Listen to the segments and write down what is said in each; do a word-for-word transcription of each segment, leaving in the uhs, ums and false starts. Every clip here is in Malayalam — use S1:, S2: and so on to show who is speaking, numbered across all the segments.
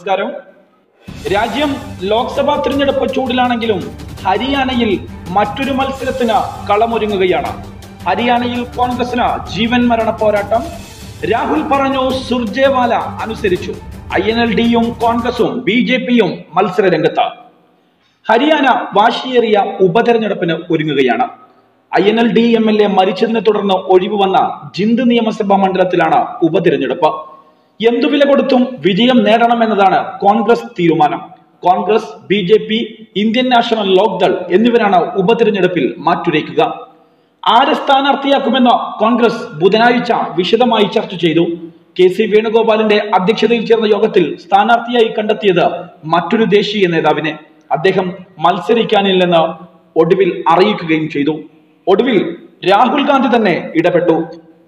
S1: നമസ്കാരം. രാജ്യം ലോക്സഭാ തിരഞ്ഞെടുപ്പ് ചൂടിലാണെങ്കിലും ഹരിയാനയിൽ മറ്റൊരു മത്സരത്തിന് കളമൊരുങ്ങുകയാണ്. ഹരിയാനയിൽ കോൺഗ്രസിന് ജീവൻ മരണ പോരാട്ടം. രാഹുൽ പറഞ്ഞു, സുർജേവാല അനുസരിച്ചു. ഐ എൻ എൽ ഡിയും കോൺഗ്രസും ബി ജെ പിയും മത്സര രംഗത്ത്. ഹരിയാന വാശിയേറിയ ഉപതെരഞ്ഞെടുപ്പിന് ഒരുങ്ങുകയാണ്. I N L D M L A മരിച്ചതിനെ തുടർന്ന് ഒഴിവ് വന്ന ജിന്ദ് നിയമസഭാ മണ്ഡലത്തിലാണ് ഉപതെരഞ്ഞെടുപ്പ്. എന്തു വില കൊടുത്തും വിജയം നേടണമെന്നതാണ് കോൺഗ്രസ് തീരുമാനം. Congress, B J P, Indian National Lokdal എന്നിവരാണ് ഉപതെരഞ്ഞെടുപ്പിൽ മാറ്റുരയ്ക്കുക. ആരെ സ്ഥാനാർത്ഥിയാക്കുമെന്ന് കോൺഗ്രസ് ബുധനാഴ്ച വിശദമായി ചർച്ച ചെയ്തു. കെ സി വേണുഗോപാലിന്റെ അധ്യക്ഷതയിൽ ചേർന്ന യോഗത്തിൽ സ്ഥാനാർത്ഥിയായി കണ്ടെത്തിയത് മറ്റൊരു ദേശീയ നേതാവിനെ. അദ്ദേഹം മത്സരിക്കാനില്ലെന്ന് ഒടുവിൽ അറിയിക്കുകയും ചെയ്തു. ഒടുവിൽ രാഹുൽ ഗാന്ധി തന്നെ ഇടപെട്ടു.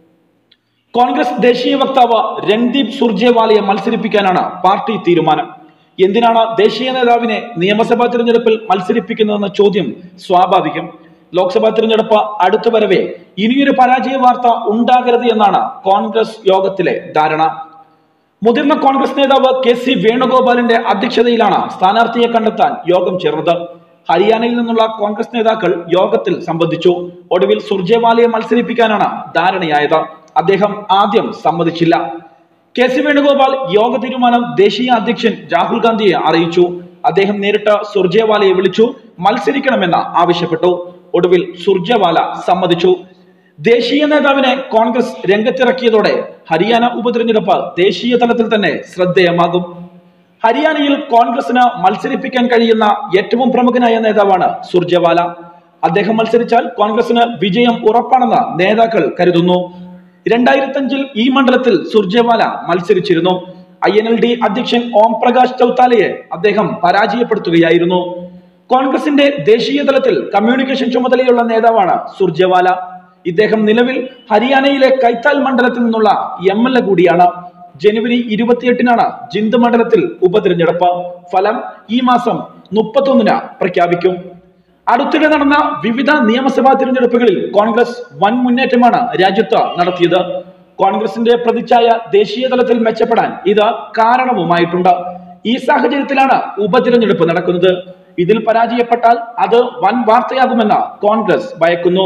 S1: കോൺഗ്രസ് ദേശീയ വക്താവ് രൺദീപ് സുർജേവാലയെ മത്സരിപ്പിക്കാനാണ് പാർട്ടി തീരുമാനം. എന്തിനാണ് ദേശീയ നേതാവിനെ നിയമസഭാ തിരഞ്ഞെടുപ്പിൽ മത്സരിപ്പിക്കുന്നതെന്ന ചോദ്യം സ്വാഭാവികം. ലോക്സഭാ തിരഞ്ഞെടുപ്പ് അടുത്തു വരവേ ഇനിയൊരു പരാജയ വാർത്ത ഉണ്ടാകരുത് എന്നാണ് കോൺഗ്രസ് യോഗത്തിലെ ധാരണ. മുതിർന്ന കോൺഗ്രസ് നേതാവ് കെ സി വേണുഗോപാലിന്റെ അധ്യക്ഷതയിലാണ് സ്ഥാനാർത്ഥിയെ കണ്ടെത്താൻ യോഗം ചേർന്നത്. ഹരിയാനയിൽ നിന്നുള്ള കോൺഗ്രസ് നേതാക്കൾ യോഗത്തിൽ സംബന്ധിച്ചു. ഒടുവിൽ സുർജേവാലയെ മത്സരിപ്പിക്കാനാണ് ധാരണയായത്. അദ്ദേഹം ആദ്യം സമ്മതിച്ചില്ല. കെ സി വേണുഗോപാൽ യോഗ തീരുമാനം ദേശീയ അധ്യക്ഷൻ രാഹുൽ ഗാന്ധിയെ അറിയിച്ചു. അദ്ദേഹം നേരിട്ട് സുർജേവാലയെ വിളിച്ചു മത്സരിക്കണമെന്ന് ആവശ്യപ്പെട്ടു. ഒടുവിൽ സുർജേവാല സമ്മതിച്ചു. ദേശീയ നേതാവിനെ കോൺഗ്രസ് രംഗത്തിറക്കിയതോടെ ഹരിയാന ഉപതെരഞ്ഞെടുപ്പ് ദേശീയ തലത്തിൽ തന്നെ ശ്രദ്ധേയമാകും. ഹരിയാനയിൽ കോൺഗ്രസിന് മത്സരിപ്പിക്കാൻ കഴിയുന്ന ഏറ്റവും പ്രമുഖനായ നേതാവാണ് സുർജേവാല. അദ്ദേഹം മത്സരിച്ചാൽ കോൺഗ്രസിന് വിജയം ഉറപ്പാണെന്ന് നേതാക്കൾ കരുതുന്നു. രണ്ടായിരത്തി അഞ്ചിൽ ഈ മണ്ഡലത്തിൽ സുർജേവാല മത്സരിച്ചിരുന്നു. ഐ എൻ എൽ ഡി അധ്യക്ഷൻ ഓം പ്രകാശ് ചൌത്താലയെ അദ്ദേഹം പരാജയപ്പെടുത്തുകയായിരുന്നു. കോൺഗ്രസിന്റെ ദേശീയ തലത്തിൽ കമ്മ്യൂണിക്കേഷൻ ചുമതലയുള്ള നേതാവാണ് സുർജേവാല. ഇദ്ദേഹം നിലവിൽ ഹരിയാനയിലെ കൈത്താൽ മണ്ഡലത്തിൽ നിന്നുള്ള എം എൽ എ കൂടിയാണ്. ജനുവരി ഇരുപത്തിയെട്ടിനാണ് ജിന്ദ് മണ്ഡലത്തിൽ ഉപതെരഞ്ഞെടുപ്പ്. ഫലം ഈ മാസം മുപ്പത്തൊന്നിന് പ്രഖ്യാപിക്കും. അടുത്തിടെ നടന്ന വിവിധ നിയമസഭാ തിരഞ്ഞെടുപ്പുകളിൽ കോൺഗ്രസ് വൻ മുന്നേറ്റമാണ് രാജ്യത്ത് നടത്തിയത്. കോൺഗ്രസിന്റെ പ്രതിച്ഛായ ദേശീയ തലത്തിൽ മെച്ചപ്പെടാൻ ഇത് കാരണവുമായിട്ടുണ്ട്. ഈ സാഹചര്യത്തിലാണ് ഉപതിരഞ്ഞെടുപ്പ് നടക്കുന്നത്. ഇതിൽ പരാജയപ്പെട്ടാൽ അത് വൻ വാർത്തയാകുമെന്ന് കോൺഗ്രസ് ഭയക്കുന്നു.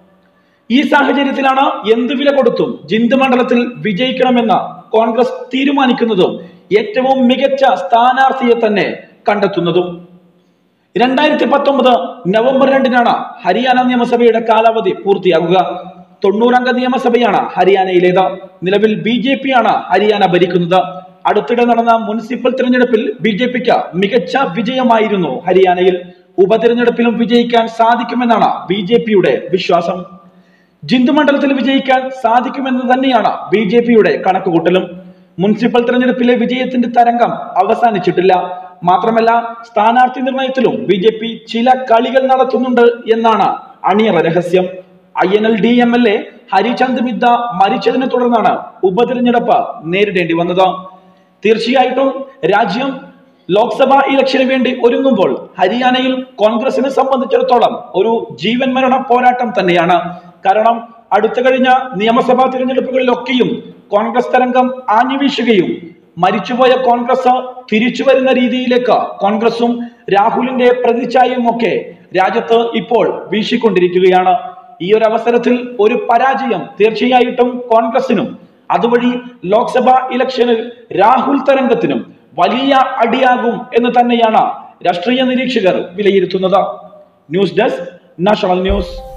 S1: ഈ സാഹചര്യത്തിലാണ് എന്ത് വില കൊടുത്തും ജിന്ദ് മണ്ഡലത്തിൽ വിജയിക്കണമെന്ന് കോൺഗ്രസ് തീരുമാനിക്കുന്നതും ഏറ്റവും മികച്ച സ്ഥാനാർത്ഥിയെ തന്നെ കണ്ടെത്തുന്നതും. രണ്ടായിരത്തി പത്തൊമ്പത് നവംബർ രണ്ടിനാണ് ഹരിയാന നിയമസഭയുടെ കാലാവധി പൂർത്തിയാകുക. തൊണ്ണൂറംഗ നിയമസഭയാണ് ഹരിയാനയിലേത്. നിലവിൽ ബി ജെ പി ആണ് ഹരിയാന ഭരിക്കുന്നത്. അടുത്തിടെ നടന്ന മുനിസിപ്പൽ തിരഞ്ഞെടുപ്പിൽ ബി ജെ പിക്ക് മികച്ച വിജയമായിരുന്നു ഹരിയാനയിൽ. ഉപതിരഞ്ഞെടുപ്പിലും വിജയിക്കാൻ സാധിക്കുമെന്നാണ് ബി ജെ പിയുടെ വിശ്വാസം. ജിന്ദ് മണ്ഡലത്തിൽ വിജയിക്കാൻ സാധിക്കുമെന്ന് തന്നെയാണ് ബി ജെ പിയുടെ കണക്കുകൂട്ടലും. മുനിസിപ്പൽ തിരഞ്ഞെടുപ്പിലെ വിജയത്തിന്റെ തരംഗം അവസാനിച്ചിട്ടില്ല. മാത്രമല്ല, സ്ഥാനാർത്ഥി നിർണയത്തിലും ബി ജെ പി ചില കളികൾ നടത്തുന്നുണ്ട് എന്നാണ് അണിയറ രഹസ്യം. I N L D M L A Harichand Midda മരിച്ചതിനെ തുടർന്നാണ് ഉപതിരഞ്ഞെടുപ്പ് നേരിടേണ്ടി വന്നത്. തീർച്ചയായിട്ടും രാജ്യം ലോക്സഭാ ഇലക്ഷന് വേണ്ടി ഒരുങ്ങുമ്പോൾ ഹരിയാനയിൽ കോൺഗ്രസിനെ സംബന്ധിച്ചിടത്തോളം ഒരു ജീവൻ മരണ പോരാട്ടം തന്നെയാണ്. കാരണം അടുത്ത കഴിഞ്ഞ നിയമസഭാ തിരഞ്ഞെടുപ്പുകളിലൊക്കെയും കോൺഗ്രസ് തരംഗം ആഞ്ഞുവീശുകയും മരിച്ചുപോയ കോൺഗ്രസ് തിരിച്ചു വരുന്ന രീതിയിലേക്ക് കോൺഗ്രസും രാഹുലിന്റെ പ്രതിച്ഛായയും ഒക്കെ രാജ്യത്ത് ഇപ്പോൾ വീശിക്കൊണ്ടിരിക്കുകയാണ്. ഈ ഒരു അവസരത്തിൽ ഒരു പരാജയം തീർച്ചയായിട്ടും കോൺഗ്രസിനും അതുവഴി ലോക്സഭാ ഇലക്ഷനിൽ രാഹുൽ തരംഗത്തിനും വലിയ അടിയാകും എന്ന് തന്നെയാണ് രാഷ്ട്രീയ നിരീക്ഷകർ വിലയിരുത്തുന്നത്. News desk, national news.